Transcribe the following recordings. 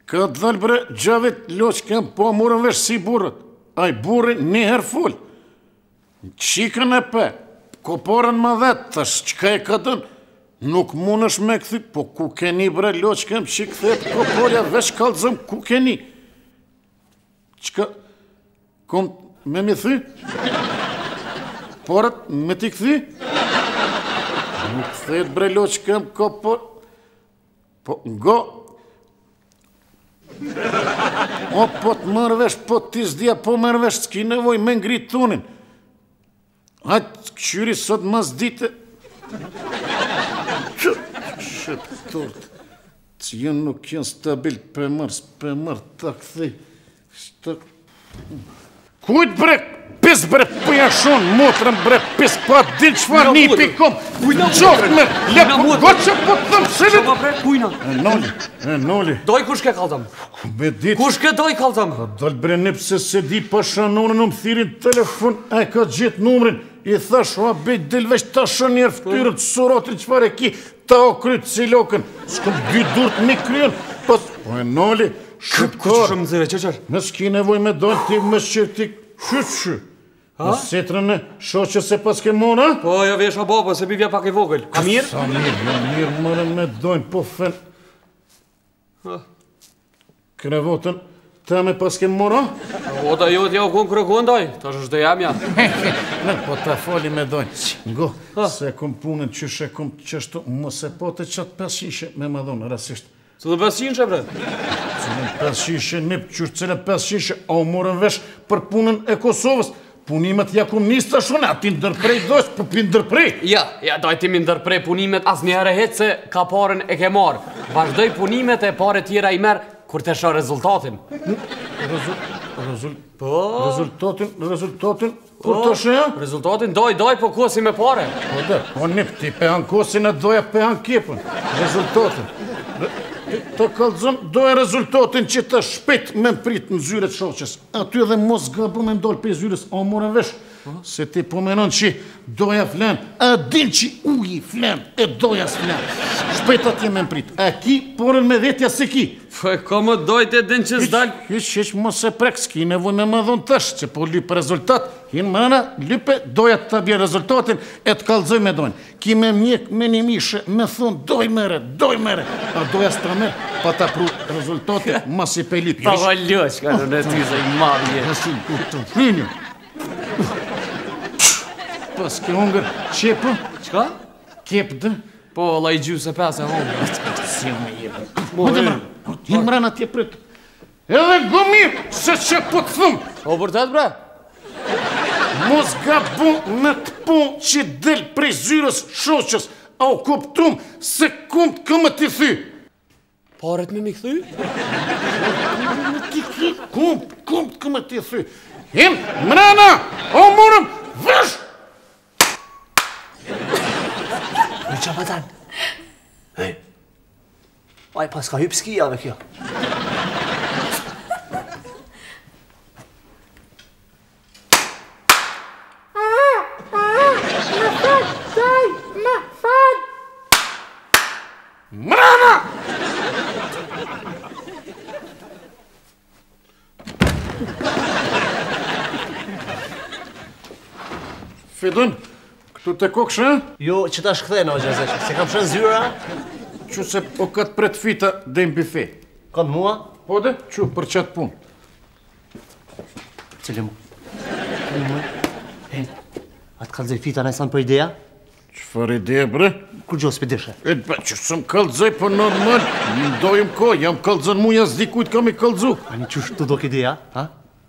Ka dhalë bre Gjavit loq kem po morën vesh si burët. Aj burri njëherë full. Qikën e pe, koparën ma vetë, thash qka e ka dënë. Nuk mund është me këthy, po ku keni bre loq kem që këthet koparja vesh kalzëm ku keni. Qka, kom me mi thy? Parët me ti këthy? Nuk këthet bre loq kem kopar. Po nga... O, po të mërvesh, po t'i zdia, po mërvesh, s'ki nevoj me ngrit tunin. Hajtë, këqyri sot mas dite. Shëptort, që jënë nuk jënë stabil për mërë, ta këthej. Kujt bre, pis bre, pëja shonë, motrën bre, pis pa din qëfar një pikom. Qoftë me, lepo, goqë po të thëmë sëllit. Qëma bre, kujna? E noli. Doj kush ke kaltëm? Me dit. Kush ke doj kaltëm? Dal bre nipse se di pa shanonën më thirin telefon, e ka gjithë numrin. I thash, o bejt dilvesh ta shënjer ftyrët, suratri qëfar e ki, ta o krytë cilokën. S'kom dy durët mi kryon, pas... Po e noli, shqiptar. Shumë zire, qëqër? Me s'ki nevoj me dojnë ti me shqirti, shy. Në setrën e shoqës se pas ke mona? Po, jo vesha baba, se bivja pak e vogël. Ka mirë? Sa mirë, mërën me dojnë, po fen... Krevotën, ta me pas ke mona? Ota jo t'ja u kun kërëkondaj, ta është dhe jamja. Ne, po ta fali me dojnë. Ngo, se kom punën qyshe kom qështu, mos e po të qatë 500 me më dhonë, rasisht. Së dhe 500 bre? Cilën 500 nip, qyrë cilën 500, a u morën vesh për punën e Kosovës. Punimet ja kum nisë të shune, a ti ndërprej dojsh, për pi ndërprej. Ja, doj ti mi ndërprej punimet as njëherë hetë se ka parën e ke marë. Vazhdoj punimet e pare tjera i merë, kur të shë rezultatin. Rezultatin, kur të shë? Rezultatin, doj, po kosi me pare. Po nip, ti pehan kosin e doja pehan kipën. Rezultatin. Të kalzëm, doja rezultatin që të shpet me mprit në zyret shoqës. Aty edhe mos gabu me ndoll për zyres, a morën vesh. Se ti po menon që doja flen, a din që uji flen, e doja s'flen. Shpet atje me mprit. A ki, porën me dhetja se ki. Po e ka më dojt e din që s'dal. Hiq, mos e prek, s'ki nevoj me më dhonë tësh, që po lypë rezultat, hinë mëna, lype, doja të bje rezultatin, e të kalzoj me dojnë. Ki me mjek, me një mishe, me thonë, doj mere, a doja s'ta merë, pa ta pru rezultatin, mas i pe lypë. Pa valjosh, ka në ty se i marrë Hinju. Pas ke hongër, qepë? Qka? Kepë dë? Po, la i gjusë e pesë e hongër. Si me jebë. Hinë mrana tje pritë. Edhe gomir, se që po të thëmë. O, vërtet, bre? Mos gabu me të pun që del prej zyrës shoqës, a u kuptum se kum të këmë t'i thy. Paret me mi këthy? Kum të këmë t'i thy. Him, mrena, o morëm, vësh! Në që pëtan? Hej, aj pas ka hyp skijave kjo. Mrena! Fidun, këtu të kokshë, Jo, që ta shkëthejnë, o Gjazesh, se kam shën zyra. që se o këtë pret fita dhe në bife. Kanë mua? Po dhe, që për qatë punë. Cili mu? Hej, atë kalzoj fita në sanë për ideja? Qëfar ideja, bre? Kur gjos për dishe? E, që së më kalzoj, po normal, më dojmë ko, jam kalzën mu, jas di kujt kam i kalzu. Ani qështë të do ideja, ha?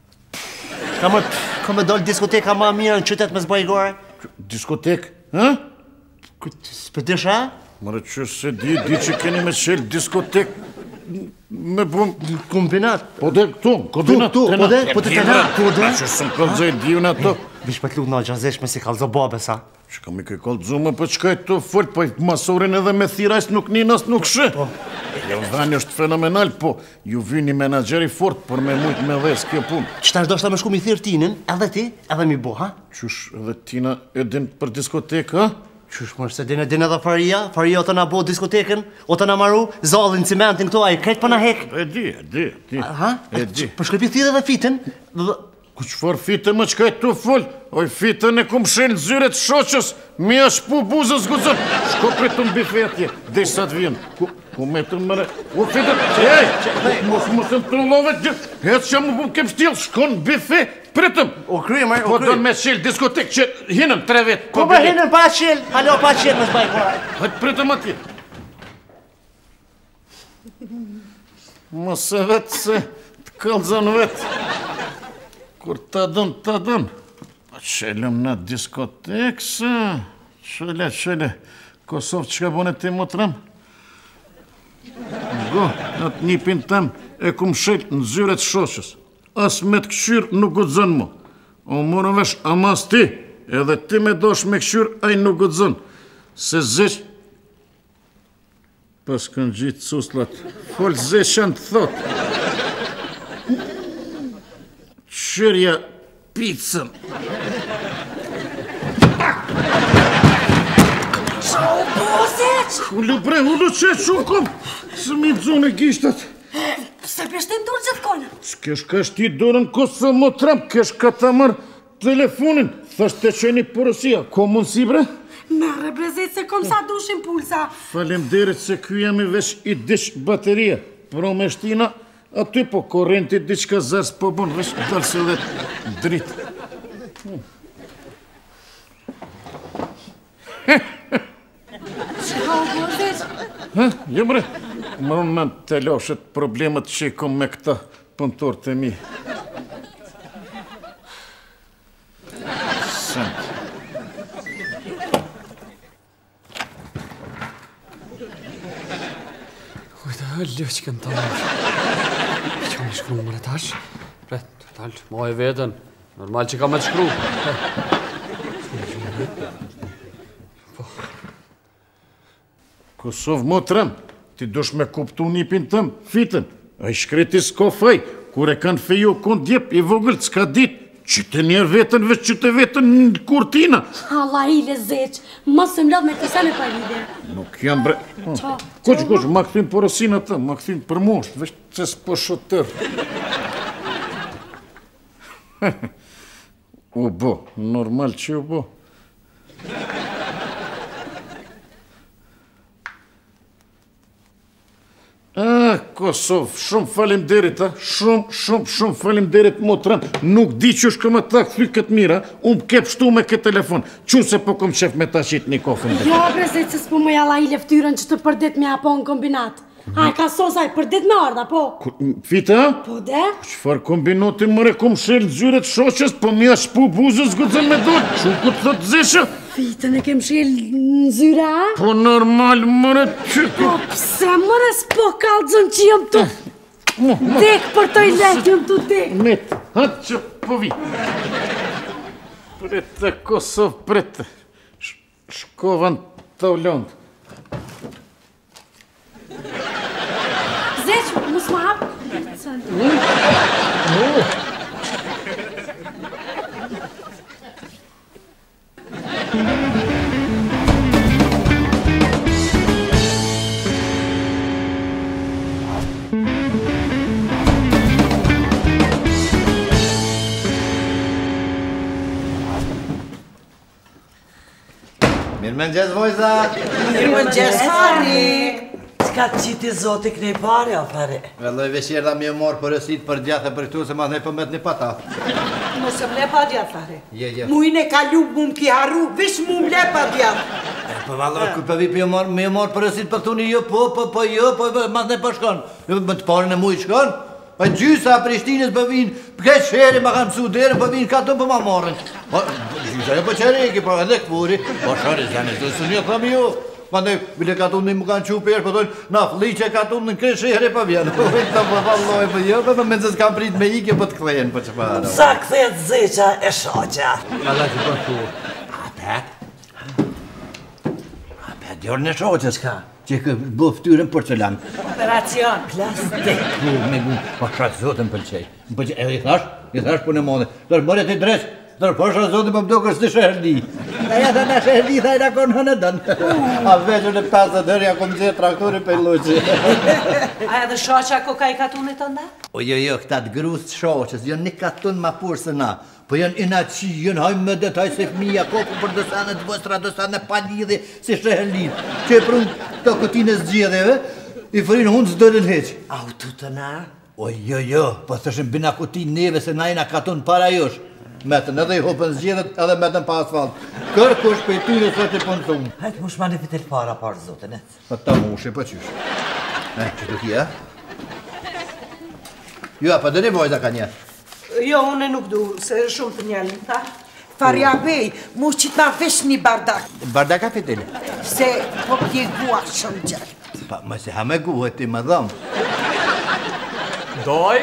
Ka me dollë diskoteka ma mirë në qytet me zbaj gore? Diskotek, ha? S'për dishe, ha? Mërë që se di që keni me qelë diskotek me bëm... Kombinat? Po dhe këtu, kombinat. Tu, po dhe? Po të të na, tu dhe? Që së më kalzoj, di unë ato. Vish për të lutë në Gjazesh me si kalzo babes, ha? Që kam i këj kalzu më për qëkaj të folë, po i masorin edhe me thirajs nuk një as nuk shë. Jelvani është fenomenal, po ju vyni menageri fort, por me mujt me dhes kjo punë. Qëta është do shta me shku mi thirë tinin, edhe ti, edhe mi bo, ha? Qysh edhe tina e din për diskotek, ha? Qysh mërë se din edhe Faria o të na bo diskoteken, o të na maru zallin cimentin këto, a i krejt për na hek. E di. Ha? E di. Për shkrepi thire dhe fitin. Ku qëfar fitën më qka e tu full? Oj, fitën e kum shenë zyret shoqës, mi është pu buzës guzën. Shko për të mbife atje, dhe sa të vjen. Ku me të mëre? O, fitën, mos të trullove të gjithë. Hetë që më kem stilë, shko në bife, pritëm. O kryë, mërë, Po do në me qelë diskotek që hinëm 3 vetë. Po për hinën pa qelë, halo pa qelë më zbaj kora. Hëtë pritëm atje. Mos e vetë se të këllëzën vetë. Kur të dën. Pa qelëm në diskotek, se... Qële. Kosovë, që ka bune ti më të rëmë? Go, atë njipin tëm e kum shelë në zyret shoqës. As me të këshyrë nuk gudzën mu. O morën vesh amas ti, edhe ti me dosh me këshyrë, aj nuk gudzën. Se zeq... Pas kanë gjitë suslat, folë zeqën të thotë. Qërja picën. Qau bozeq! Hullu që qukum, së mi të zonë e gishtat. Se peshtim dur gjithë kone. S'kesh ka shti dorën kosë më tram, kesh ka ta marë telefonin. Thasht të qeni porosia, ko mundësi bre? Merre brezit se kom sa dush impulsa. Falemderit se kjo jam i vesh i dish bateria. Pro me shtina, aty po korrenti diqka zars po bon, vesh dalë se dhe dritë. Qau bozeq? Jo bre, më në të loshet problemet që i kom me këta punëtor të mi. Sënë. Kujta halë që kënë talë. Që më shkru më në tash? Ret, talë, ma e vetën. Normal që ka me të shkru. Kosovë më të rëmë, ti dush me kuptu njipin tëmë, fitën. A i shkreti s'ko faj, kur e kanë fejo kënë djep, i vogël s'ka dit, që të njerë vetën, veç që të vetën në kurtina. Allah i le zeq, mos se mlodh me kësa me paride. Nuk jam bre... Koq, ma këthim porosinë atë, ma këthim për mosht, veç që s'po shotër. U bo, normal që u bo. Kosovë, shumë falemderit, shumë falemderit motrën. Nuk di që është këmë ta këthy këtë mira, unë kep shtu me këtë telefon. Që se po këm qef me ta qit një kofën. Jo, brezit, se s'po më jalla i leftyrën që të përdet me apo në kombinat. A, ka sosaj, përdet me arda, po? Fite, ha? Po, de? Qëfar kombinoti mëre kom shelë zyret shoqës, po mi ashtë pu buzës gëzën me dojnë. Që ku të thotë zeshë? Fitën e kem shel në zyra, a? Po normal mëre që ku... Po, pse mëre s'po kalëzën që jëm të... Dek për të i letë jëm të dek. Met, hatë që po vi. Prete, Kosovë, prete. Shkovan të ullondë. Zeq, mos më hapë. Mirëmëngjes vojza. Mirëmëngjes Harri. Çka qiti zoti kënej pare, o pare? Vëlloj veshjerda mi e morë përësit për gjathë për këtu se ma ne pëmet një pata. Mos e mle pa djath, Harri. Je. Mujnë e kalu mu m'ki harru, vish mu mle pa djath. Po valloj, ku për vi për mi e morë përësit për thuni jo, po, ma ne për shkon. Më të parën e mujë shkon. Pa gjysa a Prishtinës për vinë, për këtë sheri ma kanë mësu dherë, për vinë ka të për ma morën. Gjysa e për qereki, për edhe këpuri. Po shori, zane, së një thëmë ju. Ma ne, bile ka tunë më kanë qupë erë, për dojnë, na fli që ka tunë në këtë sheri për vjenë. Ta për valloj për jo, për me nëzës kam prit me ike për të këthejnë, për që parë. Sa këthet zeqa e shoqa. Allah që për tu. Ape, djorën e shoqës ka, që kë bë ftyrën porcelan. Operacion plastik. Me gu, pa shatë zotën pëlqej. Më pëlqej, edhe i thash për në modë. Tërë mërë ti dresë, tërë pasha zotin për më do kërës të shërdi. Ja të në shëllitha i në konë në dënë. A veqën e 50 herë ja kom zhe traktori për loqë. A edhe shoqa ko ka i katunit të nda? O jo, këta të grusë shoqës, jo një katun ma purë se na. Po janë inaci, janë hajmë më detaj se fëmija kopu për dësane të vostra, dësane pa lidhe, si shëhellit. Që e prun të këtine zgjedheve, i fërinë hundë zdëllën heqë. Au tu të na? O jo, po thëshëm bina kuti neve se na i na katun para josh. Metën edhe i hopën zgjedhet edhe metën pa asfalt. Kërkush për tyre së të punë thumë. Hajtë mush ma në fitel para parë zotën, e? Po ta mushi, po qysh. Që të kja? Jo, pa dhe nevojza ka një. Jo, une nuk du, se shumë të njëllin, ta? Farja bej, mu që ta vesh një bardak. Bardak a fitele? Se po pjegua shumë gjallë. Pa, më se ha me guhet ti më dhëmë. Doj?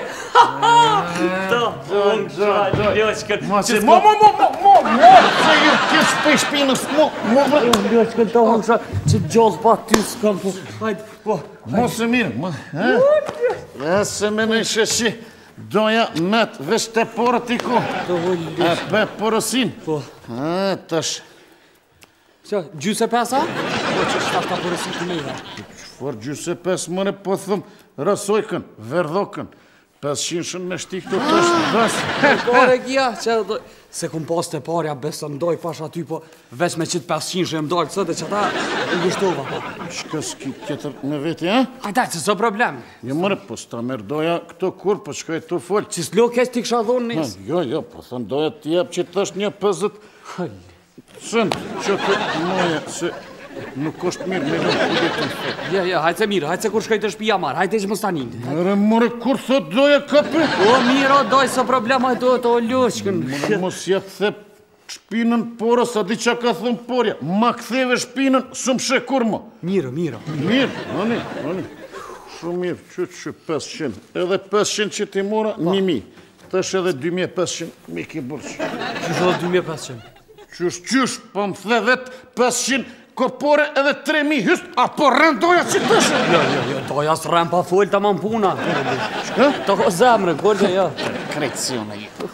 Se ju kish për shpinës, Ljoqkën të hongësha që gjallë pa ty s'kam po. Hajde, po. mos e mirë, e se me në sheshi, doja met vesh të porët i ku, e pe porësin. Po. Tash, Qa, gjuse pesa? Po që shtash ta përësit të mejha. qëfar gjuse pes mëne po thëmë rësojkën, verdhokën, 500 shën me shtik të tash dhasë. Pare kja, që doj... Se kum pas të parja besën doj pash aty, po veç me qitë 500 shë e më dalë të që ta u gushtova, po. Shka s'ki tjetër me veti, ha? Hajtaj, që së problem. Jo mëre, po s'ta merë doja këto kur, po shkaj të folë. Që s'lo keq t'i kësha dhonë njës. Jo, po thënë doja t'jep që t'është një 50 cent që të moje, se nuk është mirë me lëmë kujetën fëtë. Ja, hajtë se mirë, hajtë se kur shkaj të shpia marë, hajtë e që më stanin. Mëre, kur thot doja kape? O, mirë, o, doj, së problem, hajtë o ljoqkën. Mëre, mos ja thep shpinën porës, a di që ka thëmë porja. Ma ktheve shpinën, së më shekur më. Mirë. Mirë, ani. Shumë mirë, që 500. Edhe 500 që ti mora, 1000. Tash edhe 2500, mi ki burqë. Qysh edhe 2500? Qysh, po më the vetë 500, kopore edhe 3000 hyst, apo rëndoja që të shë? Jo, doja s'rem pa folë të man puna. Të ko zemre, kërgjë, jo. Krejcione ju.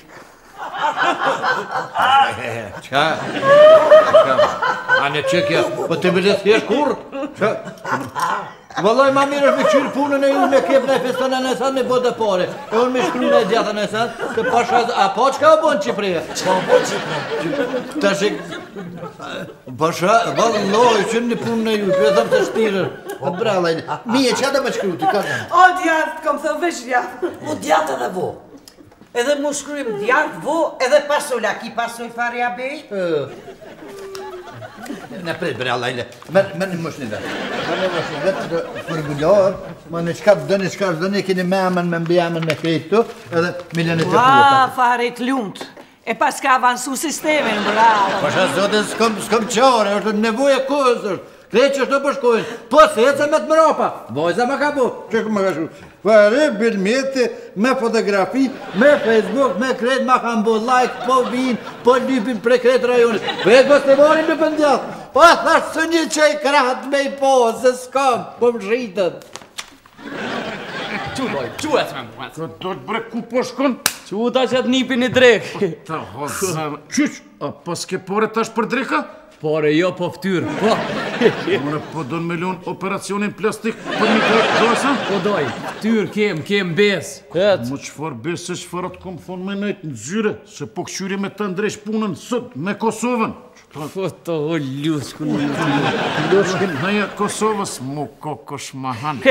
Qa? Ane që kja, po të bëllë thjesht kur? Qa? Vëlloj, ma mirë është me qyrë punën e unë me kep në feston e nësat me botë dhe pare. E unë me shkru në djatën e nësat, të pasha... A po qka o bon Qipria? Qa o bon Qipria? Ta shik... Pasha, vëlloj, që në punën e ju, për e thëmë të shtirër. A brala, mije, qa të me shkru ti, ka të? O, djatë, kom thë vesh djatë. O, djatë edhe vo. Edhe mu shkrym djatë, vo, edhe pasolla. Ki pasoj Farja bej? Në prit, bre, Allah, më në mësh një vetë. Më në mësh një vetë të fërgullohet, më në qka të dëni, kini me amën, me mbi amën, me krejtë tu, edhe milionit e puta. Fare të lumt. E pas ka avansu sistemin, bravo. Pasha zote, s'kom qare, është nevoja kohës është. Krejtë që është në përshkojnë, po se jetë se me të mëropa. Vojza më ka bu, që më ka shu. Fare, bilmeti, me fotografi, me Facebook, me krejtë, ma kam bu like, po vinë, po lypin pre krejtë rajonit. Vetë mos të morin me pëndjath. Po thashtë së një qaj kratë me i po, se s'kam, po më shritët. Qu doj, qu e të me më? Do të bre ku po shkon? Qu ta që të nipin i drekë. Ta hozëm. Qyq, a pas ke pore tash për dreka? Pore, jo, po ftyrë, po. Mëre, po do në milion operacionin plastik për një krejtë dosa? Po doj, ftyrë kem besë. Më qëfar besë, se qëfar atë kom thonë me nejtë në zyre, se po këshyri me të ndrejsh punën sot me Kosovën. Po të o ljushkën. Ljushkën haja Kosovës, mu kokosh ma hanë.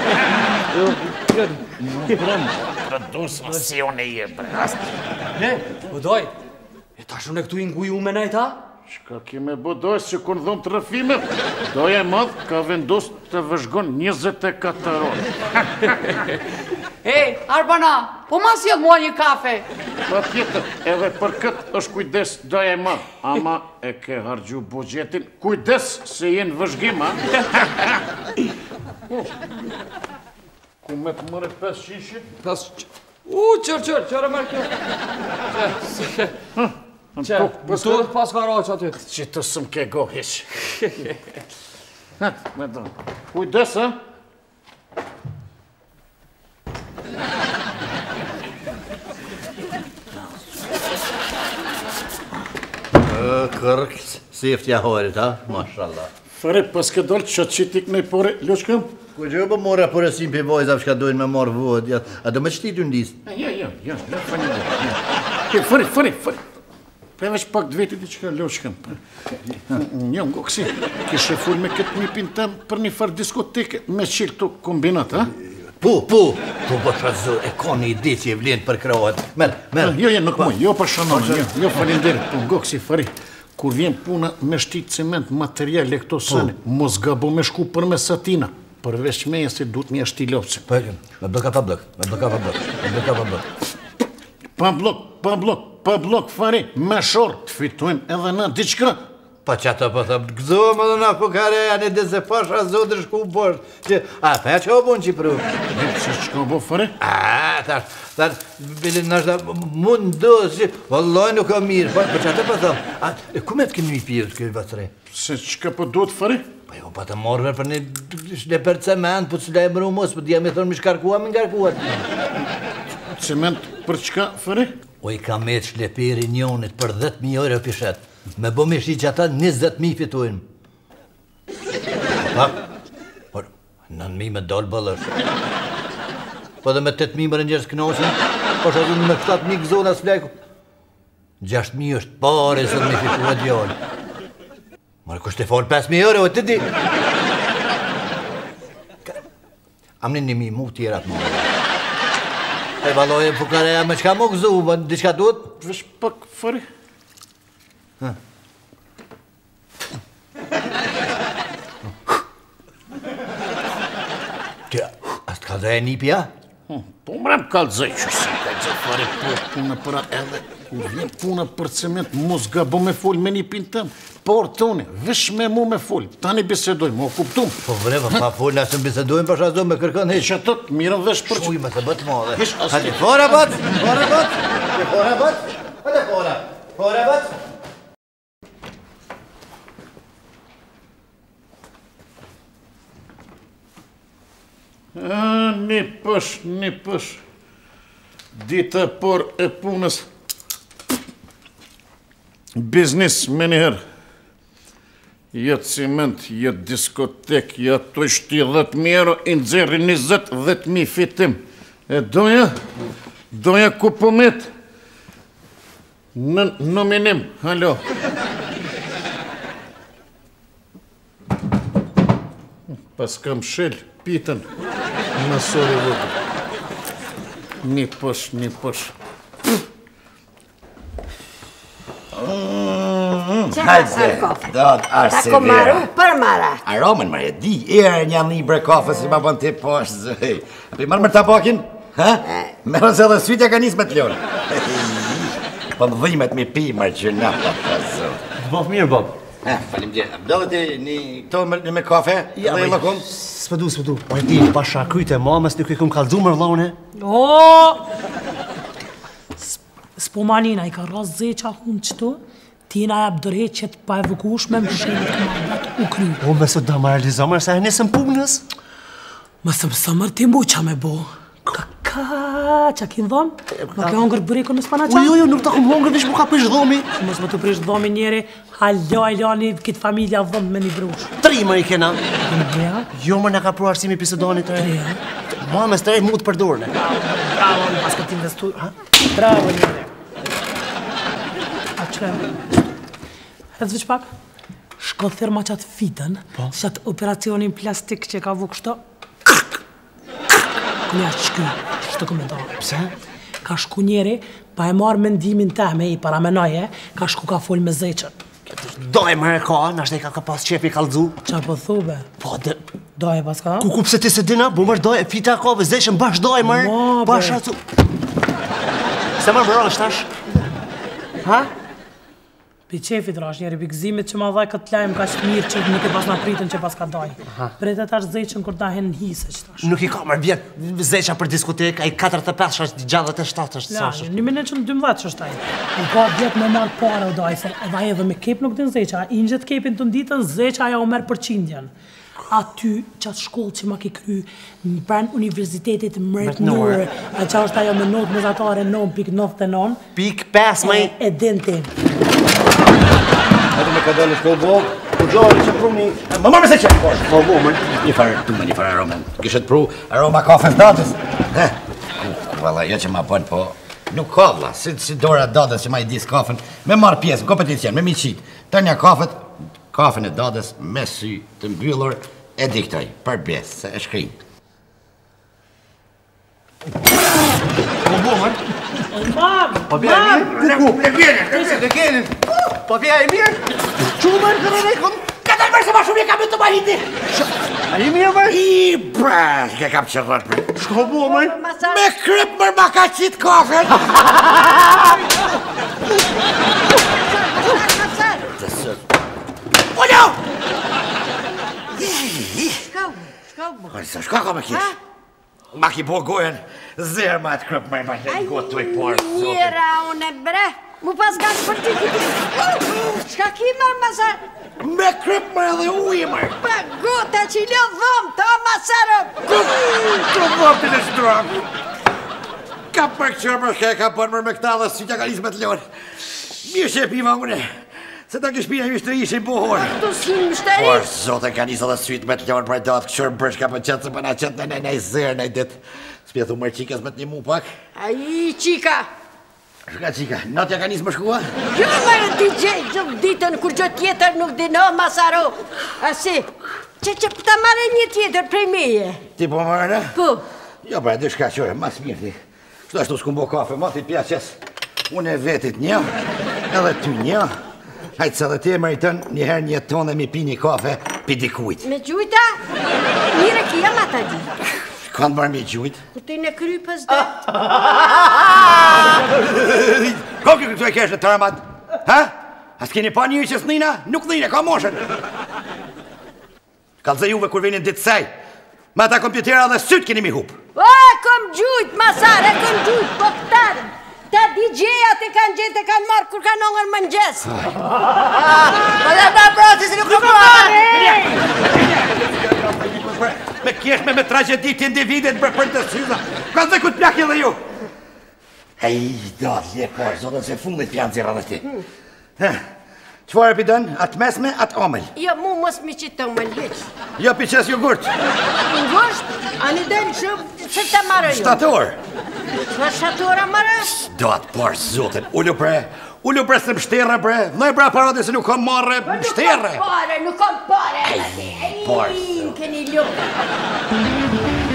Më brëmë, të dosa si one je, bre. Po doj, e tash unë e këtu inguju me nejta? Shka kime bo dojës që kënë dhomë të rëfime, doja e madhë ka vendos të vëzhgon 24 orë. Ej, Arbana, po ma si mua një kafe? Pa tjetër, edhe për këtë është kujdes doja e madhë, ama e ke hargju bugjetin, kujdes se jenë vëzhgim, ha? Ku me të mëre 500? Qërë mërë kjo. Që, më të pas ka raqë aty. Që të sëm ke gohish. Me do. Kujdes, ha? kërk, seftja harit, ha? Mashallah. Fare, pas ke dalë që qitik në pore, loqkëm? Ku gjë për mora përësim për vojzave shka dojnë me marrë vojt, a do me qëti të ndisë? Ja, fare. Për veç pak dë vetit i që ka loqkëm. Një më goksi, kishe full me këtë mipin tem për një farë diskoteke me qilë të kombinat, ha? Po, shazë, e ka një ide që e vlenë për kravat. Merë. Jo, nuk muj, jo për shanon, jo falinderit, po goksi, fare. Kur vjen puna me shtit cement, material e këto sëne, mos gabo me shku për me satina, përveç me e se du të mja shti lopëse. Me blëka Pa blok, fare, me shorë, të fitojmë edhe na diqka. Pa që ato po thëmë, gëzohë dhe na kukare, janë e dhe se pasha zotë shku poshtë. A, pa që o bunë që pru? Se që ka bo, fare? A, tash, bilin nashta, mund do, që, vëlloj nuk o mirë, pa që ato po thëmë. A, ku me të kënë një pirë të këj vëtëre? Se që ka po do të fare? Pa jo, pa të morëve për një shleper cement, po cila e mru mos, po dhja me thonë mi shkarkua, mi ngarkuat. Cement për qka, fare? O i ka me të shleperi njonit për 10.000 euro pishet. Me bo me shi që ata 20.000 fitojnë. Por, 9.000 me dollë bëllësh. Po dhe me 8.000 mërë njërës knosin, po shë me 7.000 gëzona s'flejku. 6.000 është pare se me fitua djallë. Mërë kështë e falë 5.000 euro, e të di. Amnin 1.000 mu tjera të më. E valoj e fukareja me qka mu gëzu, diqka duhet? Vesh pak, fare? Tja, a s'të kalzaj e nipja? Po mërëm kalzaj që si kalzaj, fare, po puna për atë edhe. Kur vjen puna për cement, mos gabo me full me një pintëm. Por toni, vesh me mu me full. Tani bisedojmë, mo kuptum. Po vreva, pa full, nësë në bisedojmë për shazdo me kërkën heq. Që atot, mirën vesh për që... Uj, me të bëtë madhe. Hish, as Hadi, fora bat! Hadi, fora bat! Një pësh. Dita por e punës. Biznis me njëherë. Jetë cement, jetë diskotek, jetë të shti 10.000 euro, i nëzeri 20-10.000 fitim. E doja kupomit. Në nominim, halo. Pas kam shil, pitën. Nësori vëtë. Një pësh. Ako maru për mara. A Roman, Marja, di erë një libre kafe si ma bën të poshtë, zëj. Api marrë mërë tabakin? Ha? Merën se dhe sytja ka njës me të ljonë. Po më dhimet mi pi, marë që nga pa pasë. Bof mirë, Bob. Falim gjithë. Do dhe ti një këto me kafe? Ja, dhe i lakum? S'pëdu. Po e di, pasha kryte mamës nuk i këm kalzu mërë laune. Spomanina i ka ras zeqa hunë qëtu, tina jap dërheq që të pa evokush me më shenë të mandat u kry. O, me sot da më realizomër se e nesën punës. Më së mësëmër ti mbu qa me bo. Qa ki dhomë? Më ke hongër bërikën në spana qa? Jo, nuk ta kom hongër, vish mu ka prish dhomi. Mos më të prish dhomi njeri, halja një kitë familja dhëmë me një brush. 3 më i kena. Në bëja? Jo, më në ka pru arsimi pisëdonit të re. Mamës të re mu të përdurne. Bravo, në pas këtë investu. Bravo, njeri. A qërë? Edhe vëq pak? Shko thirma qatë fitën, që atë operacionin plastik që ka vu kështë, kënja shky, shtë komentarë. Pse? Ka shku njeri, pa e marë mendimin teme i paramenoje, ka shku ka full me zeqën. Doj më e ka, nashtë e ka pas qepi kalzu. Qa po thube? Po, dhe... Doj e pas ka? Ku pse ti se dina, bu mërë doj, fita ka vë zeqën bash doj mërë. Bash acu... Se mërë mërë është tash? Ha? Pi qefit rash njeri, pi gzimit që ma dhaj këtë lajmë ka që mirë që nuk e pas na pritën që pas ka doj. Prete tash zeqën kur dahen në hise që tash. Nuk i ka mërë vjetë zeqa për diskotek, a i 45 është, 67 është, sa është. Një minë që në 12 që është taj. I ka vjetë me marë pare o doj, se edhe edhe me kep nuk din zeqa, i njët kepin të nditën, zeqa aja o merë për qindjen. Aty qatë shkollë që ma ki kry në pranë universitetit Mërtnur, a qa është ajo me notë mezatare 9.99, Pik 5 e dinti. Vetëm me ka dalë shko bo, ku gjori që pru një... Më marrë me se qenë, po, shko bo, më një farë arome. Kishet pru aroma kafes datës. Valla, jo që ma pënë, po, nuk ka vla, si dora datës që ma i disë kafen, me marrë pjesë, në kompeticion, me mi qitë. Ta një kafen e datës, me sy të mbyllur, e diktoj, për besë, se e shkrim. Po bo, mërë? Po bja e mirë? Lekenin! Po bja e mirë? Qumër, kërënej, ka dalë mërë se ma shumë e kam e të mahiti! A i mirë, mërë? I bërë, ke kam qërrat, mërë. Shko bo, mërë? Me kryp, mërë, ma ka qitë kafen! Ullo! Shko ka me kishë? Ma ki po gojen, zërë ma të kryp mërë, ma të gotë të i porë, zote. Njëra une bre, mu pas gashë për ti këtë. Shka ki mërë masar? Me kryp mërë dhe ujë mërë. Pa gote që i lë dhëmë, ta masarëm. Të voptin e shtrëmë. Ka për këqërë mërë shke, ka për mërë me këta dhe si që ka njësë me të lorë. Mirë që e piva une. Se ta këshpina ju shtë ishin buhorë. Tu si më shteri? Por, zote, ka njësë dhe sytë me të lorë për e datë këshërë bërsh ka për qëtë se për na qëtë në zërë në i ditë. Spjethu mërë qikës me të një mu pak. Aji, qika. Shka qika, natja ka njësë më shkua? Jo mërë DJ, gjëmë ditën kur gjë tjetër nuk dino masaro. Asi, që ta marrë një tjetër prej meje. Ti po marrë në? Po. Jo, bre, dy shka qore, mas mirë ti. Kështu ashtu s'ku mbo kafe, ma ti pja qes. Unë e vetit një, edhe ty një. Hajtë se dhe ti e mëritën, njëherë një tonë dhe mi pi një kafe, pi dikujt. Me gjujta? Mire kia ma ta di. Kanë bërë mi gjujt? Ku ti në krypës dhe? Ko këtu e kesh në tërmat? Ha? A s'keni pa një që s'nina? Nuk dhine, ka moshën. Kalëzë juve kur vinin ditë sej. Ma ta kompjutera dhe sytë keni mi hup. O, kom gjujt, masar, e kom gjujt, po këtarën. Ta DJ-at e kanë gjetë e kanë marrë kur kanë ongër mëngjes. Ma dhe ta proti se nuk Me kjeshme me tragedi të individit për të syza. Ka dhe ku t'plaki dhe ju. Ej, do t'le por, zotën se fundit pjanë zira dhe ti. Qëfar e pidën, atë mesme, atë omel? Jo, mu mos mi qitë omel, heq. Jo, pi qes jogurt. Ngosht, ani delë shumë, që ta marrë ju? Shtator. Qa shtatora marrë? Do atë por, zotën, ullu pre se mshtere bre. Nëj bre parati se nuk kam marre mshtere. Nuk kam pare. Ej, por, zotën. Keni lukë.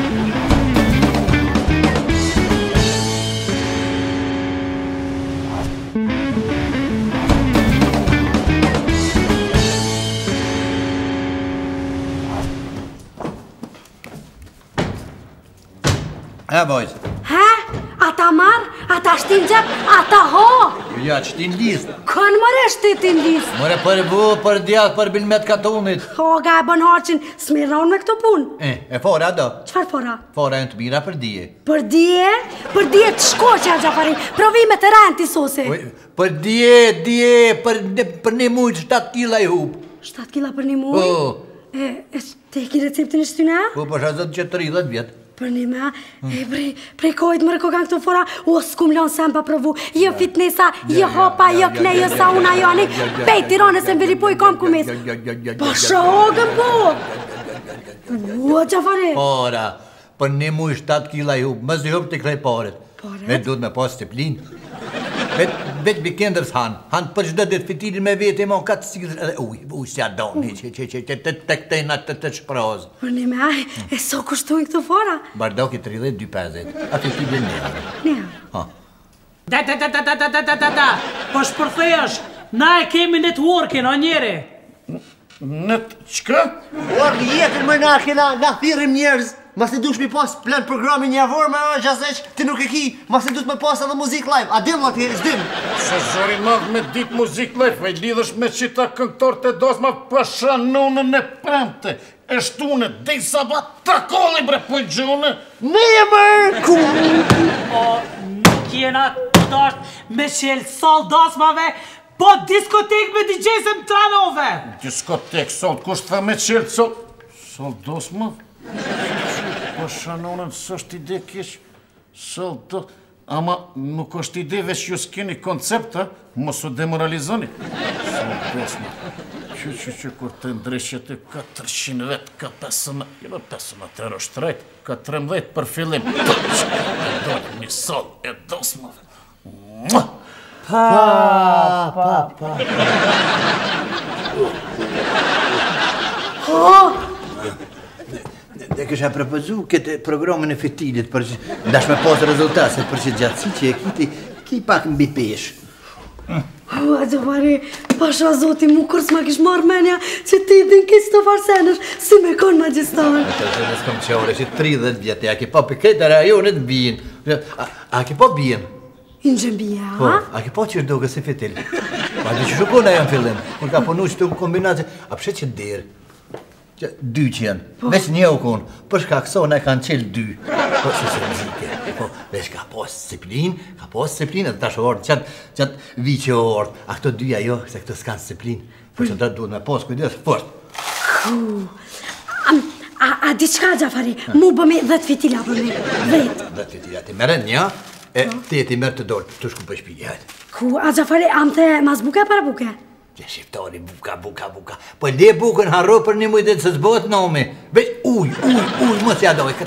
Ha, boys? Ha? Ata marë, ata shtin gjep, ata ho! Ja, që ti ndisë. Kënë mëre shtetin lisë? Mëre për vu, për djath, për bilmet katonit. O, ga e bën harqin, s'mirnon me këto punë. E fora, do? Qfar fora? Fora e në të mira për dje. Për dje? Për dje të shkoqja, Gjafari, provimet e renti, sosi. Për dje, për një mujtë 7 kila i hup. 7 kila për një mujtë? Po. E te ki receptin e shtyna? Po, për shazot që 30 vjetë. Për një me, prej kojt më rëko kanë këto fora, o s'kum lanë sem pa provu, jo fitnesa, jo hopa, jo kne, jo sauna, jo ani, pej Tirane se më velipoj kam kumis. Pa shogën po! O, Gjafari! Pora, për një muj 7 kila i hup, më zë hup të krej paret. Me duhet me pas disciplin. Vetë bikenders han për çdo ditë fitirin me vete, ma ka të sigër edhe uj si adoni, që të këtejna të shproz. Për një me, e so kushtojnë këto fora? Bardoki 32-50, a fitirin një. Da, po shpërthesh, na e kemi networkin, o njeri. Qka? Por, jetën më na kena, na thirim njerëz. Mas të dush mi pas plan programin njavor me gjazeq, ti nuk e ki, mas të dush me pas edhe muzik live. A dim, ati, s'dim. Se zori madh me dit muzik live, e lidhësh me qita këngëtor të dosma pashanonën e premte. E shtune, dej sabat takoli bre po i gjone. Ne e mërë! O, nuk jena të dasht me qelë sol dasmave, po diskotek me DJ se më tranove. Diskotek, sol, kush tha me qelë sol? Sol dosma? Po shanonën, s'është ide kish, sol do... Ama nuk është ide veç ju s'keni koncepta, mos u demoralizoni. Sol kosma. Që kur të ndryshet e ka 300 vetë, ka 15, jo 15 euro shtrejt, ka 13 për fillim. Do një sol e dosmave. Dhe kësha propozu këtë programën e fitilit, ndash me pas rezultat, se për që gjatësi që e kiti, ki pak mbi pesh. A Gjafari, pasha zoti mu kërës ma kish marrë menja që ti din kis të farsenësh, si me konë magjistar. Në s'kom qore që 30 vjetë, a ki pa për këtë rajonet bijen. A ki pa bijen? Inë gjembija, Po, a ki pa që është doke si fitil? A di që shukona janë fillim, kur ka punu që të kombinatë, a pëshet që derë. 2 që janë, veç një u konë, përshka këso ne kanë qelë 2. Po, që se muzike, po, veç ka pas disciplin, edhe tash orë, qatë viqe orë, a këto 2 jo, se këto s'kanë disciplin, po që të duhet me pas kujdes, fort. A di qka Gjafari, mu bëmi 10 fitila bëmi, 10. 10 fitila, ti meren një, e ti merë të dorë, të shku për shpilja, hajtë. Ku, a Gjafari, am të mas buke para buke? Që shqiftari, buka. Po le bukën harro për një mujtë se s'bot nomi. Veç uj, mos ja doj.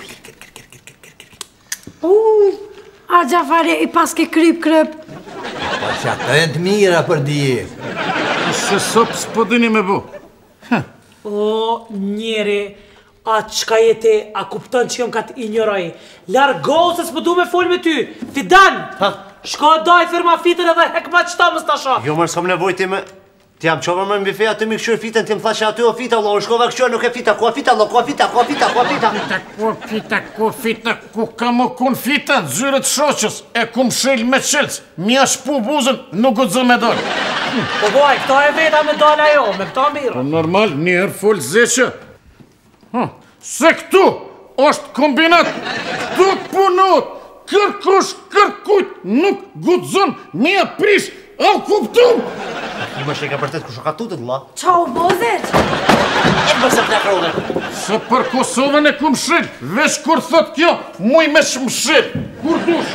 A Gjafari, i pas ke kryp. Po që ato e të mira për dije. Se sop s'po dini me bu. O, njeri, a qka jeti, a kupton që jon ka të ignoroj. Largohu se s'po du me fol me ty. Fidan! Shko daj firma fitën edhe hek ma qëta mës të asha. Jo mërë s'kom nevoj ti me... Ti jam qova më në bifeja të mi këshur fitën, ti më tha që aty o fita, Allah, shkova këshur nuk e fita, ku a fita, Allah, ku a fita. Ku ka më kun fita, zyret shoqës, e ku më shil me qilës, mja shpu buzën, nuk u dzë me dorë. Po boj, këta e veta me dola jo, me këta mirë. Po normal, njëherë full zeqë. Se këtu është kombinat, këtu punot, kërkush, kërkujt, nuk gudzon, mja prish, au kuptum! Më shika për tëtë kusho ka tutët, la. Qau, bozit! E më se plak rone. Se për Kosovën e ku më shil, vesh kur thot kjo, muj me shmë shil, kur dush.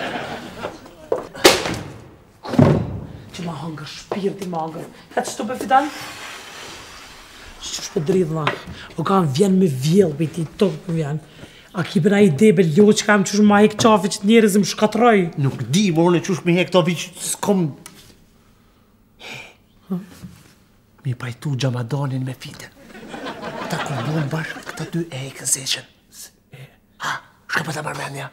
Që ma hangër, shpirti ma hangër. Hëtë shtu për Fidan? Që shpe dridh, la. O kam vjen me vjell, për ti tokë për vjen. A ki bëna ide be lo që kam qush ma hek qafi që njerëz më shkatroj. Nuk di, morën e qush me hek ta vi që s'kom... Mi pajtu Gjamadanin me fitën. Ta kombon bashkë këta 2 e hekën zeqen. Ha, shka për ta marmenja.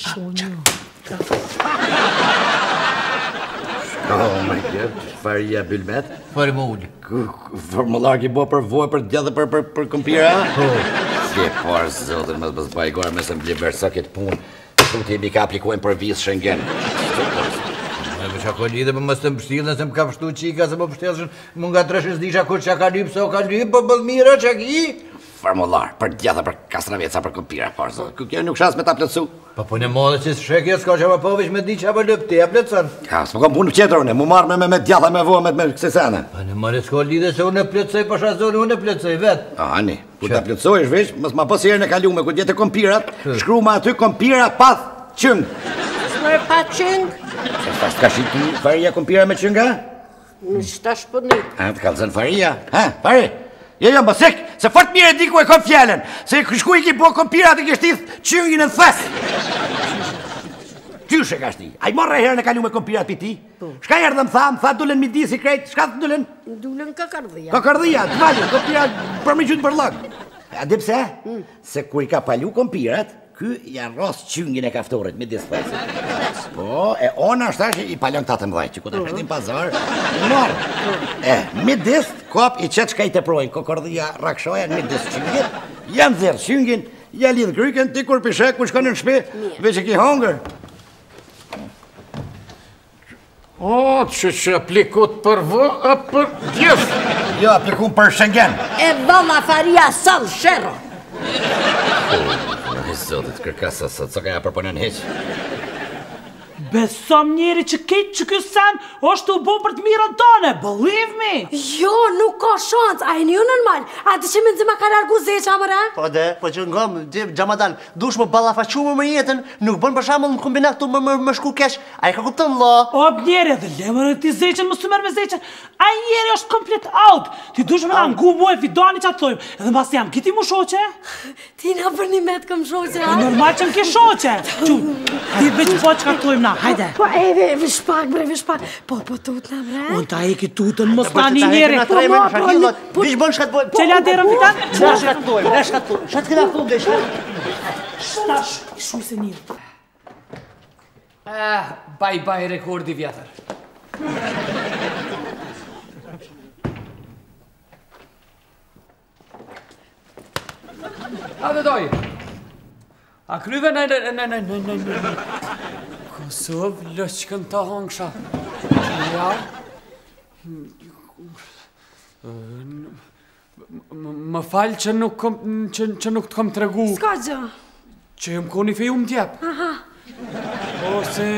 Oh my God, faria Bilmet. Fari më ullë. Formular ki bo për voj, për djallë dhe për kompira? Si e parë, zotën, më të bajgore, me se më bliver sa këtë punë. Shumë ti mi ka aplikojnë për vizë Schengen. Me që ka lidhe për më së të mështilë, nëse më ka pështu qika, se më pështelëshën, më nga treshës disha kur që ka lypë, se o ka lypë, për bëllë mira që ki. Formular, për djallë dhe për kastraveca, për kompira, parë, zotë. Kjo nuk shas me ta plëtsu. Pa po në modë që së shekje, s'ka që më povish me di që apë lypë ti, a plëtësën. Ka, s'më kom punë qetrone, mu marrë me djallë me vo, me kësesene. Pa në marrë s'ka lidhe se unë e plëtësoj, pasha zoni unë e plëtësoj vetë. Ani, ku ta plëtsoj është veç, mës ma posjerën e kalume, ku djetë kompirat, shkru ma aty kompira path qëng. Shme pa qëng? Se s'ka shitu faria kompira me qënga? Në shtash përnit. A, të kalëzën faria? Ha, fari? Jo, më sek, se fort mire di ku e kom fjallën, se shku i ki po kompirat e kishtith qëngin e thes. Qyshe ka shti? A i morra herën e kalume kompirat për ti? Shka herë dhe më tha dullen midis i krejt, shka të dullen? Dullen kakardhia. Kakardhia, të valju, kompirat për me qytë për lëgë. A di pse? Se kur i ka palu kompirat, ky janë ros qyngin e kaftorit, midis fesit. Po, e ona është ashtë i palon 18, që ku të shpetin pazar, morë. Midis, kop i qëtë shka i të projnë, kokordhia rakshoja, midis qyngin, janë zërë qyngin, ja lidhë kryken, ti kur pishek, ku shkonë në shpe, veç e ki hongër. O, që aplikut për vë, a për djef? Jo, aplikun për Schengen. E valla faria sal shero. Zotit, kërkasa sot, so ka ja përponën heq. Besom njeri që ketë që ky sen është u bo për të mirën tone, believe me! Jo, nuk ka shans, a e një normal. A di që me nëzima ka largu zeqa, mëre? Po që ngëm, Gjamadan, dush më balafaqume më jetën, nuk bën për shembull në kombinat të më shku kesh, a e ka kupton la? O, njeri, edhe lemër e ti zeqen, më së merë me zeqen, a njeri është komplet out, ti dush me nga ngu mu e fidani që atë thojmë, edhe mbas jam, kiti mu shoqe? Ti na për një metë këm shoqe, a? Normal që më ke shoqe, ti veç po që ka thojmë na, hajde. Po, vishpak, bre, vishpak, po tut na, bre? Unë ta e ki tutën, mos ta një njeri. Vish bon shkat bojmë. Qëllja derën fitan? Shkat bojmë, shkat këna thujmë dhe shkat. Shtash, shuj se njërë. Bye rekordi vjetër. A dhe doj. A kryve në Kosovë lëqkën të hongsha. Ja. Më falë që nuk të kom të regu. Ska gjë. Që jëmë koni feju më tjep. Aha. Po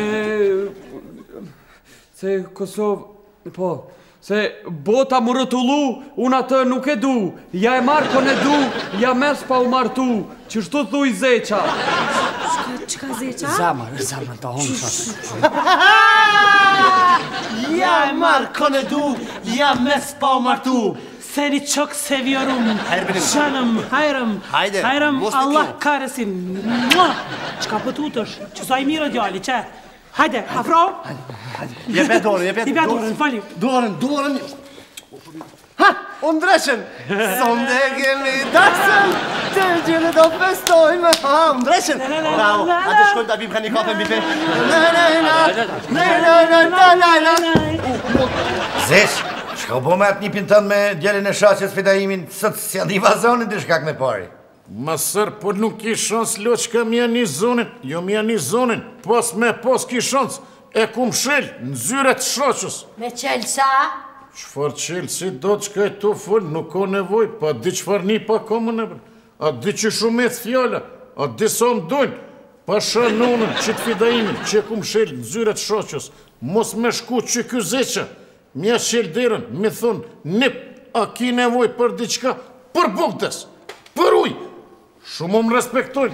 se Kosovë, po, se bota më rëtullu, unë atë nuk e du. Ja e marë kon e du, ja mes pa u martu. Që shtu thuj zeqa. Qka zeqa? Zamër të hongsha. Ja e marë kon e du, ja mes pa u martu. Seni qok se vjorum, shanëm, hajrëm, Allah karesin. Qka pëtutësh, që sa i mirë djali, që? Hajde, afro? Jepet dorën, falim. Dorën. Ha, unë ndreshen. Sonde kemi dasën, të gjene do festojme. Ha, unë ndreshen. Bravo, atë shkojmë të abim ka një kafe në bife. Zesh, shka po me atë një pintën me djelin e shaqes fidaimin, sëtë si janë i vazonin të shkak në pari. Masër, po nuk ki shans loqka mja një zonin, jo mja një zonin, pas me pas ki shans, e kum shel në zyret shaqës. Me qelsa? Qfar qelë si do që ka e to full, nuk ka nevoj, pa di qfar një pa komën e bërë, a di që shumet fjalla, a di sa më dojnë, pa shanonën që të fidaimin, që e kum shel në zyret shaqës, mos me shku që ky zeqa, mja qel derën, me thonë, nip, a ki nevoj për diqka, për bukdes, për uj, shumë më respektojnë.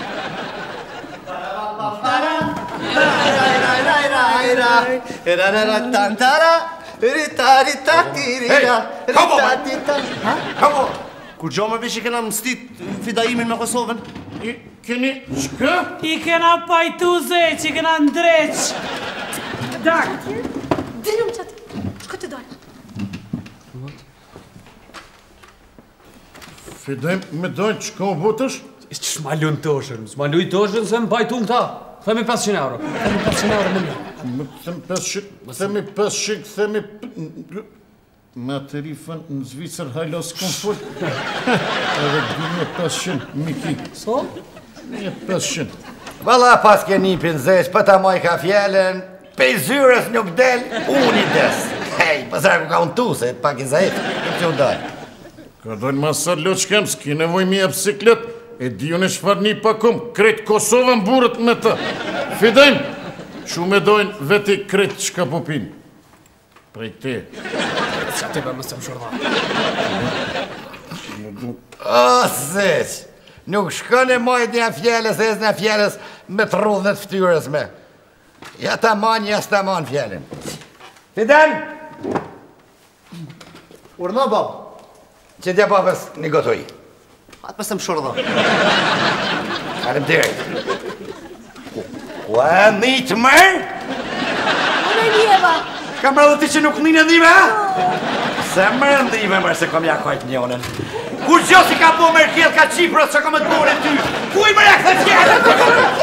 Kamo! Kur gjo më bish i kena mstit fidaimin me Kosovën? Keni qka? I kena pajtu zeq, i kena ndreq. Dak. Dinëm qatë, shko të dojnë. Fidaim me dojnë qka u botësh? Që s'malun të oshën, s'maluj të oshën se më bajtu në ta. Themi 500 euro. Themi 500 euro më një. Themi 500, themi... Me tarifën në Zvicër hajlo s'kom full. Edhe dhime 500, Miki. So? Një 500. Valla pas ke nipin zesh, për ta moj ka fjellen, pej zyres nuk del, unë i des. Hej, pësar ku ka unë tu, se pak i zaif, që u daj. Ka dojnë masar loqkem, s'ki nevoj mi e psiklet, e dion e shfar një pakum, krejt Kosovën burët me të. Fidejmë, që me dojnë veti krejt qka popin. Prej te. Qa te për mësëm shorda. O, zesh, nuk shkën e mojt një fjellës, e një fjellës me të rrudhët ftyres me. Ja ta man, ja s'ta man fjellin. Fidem! Urna, bab. Që t'ja papës një gotoj. Atë pësëm shorda. Kalem tërit. Ku e njëtë mërë? Unë e njeva. Ka mërë ti që nuk një në dhime, ha? Se mërë ndhime mërë se kom ja kajt njonën. Kur gjo si ka po mërë kjellë ka Qipros që kom e të bore ty. Ku i mërë e këtë fjellë?